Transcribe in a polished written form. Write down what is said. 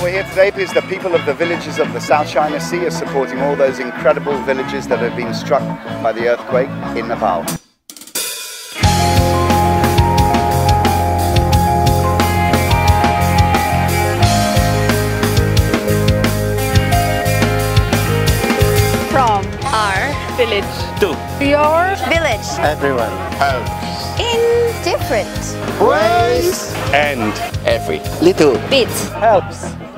we're here today because the people of the villages of the South China Sea are supporting all those incredible villages that have been struck by the earthquake in Nepal. From our village to your village. everyone helps In different Ways and every little bit helps.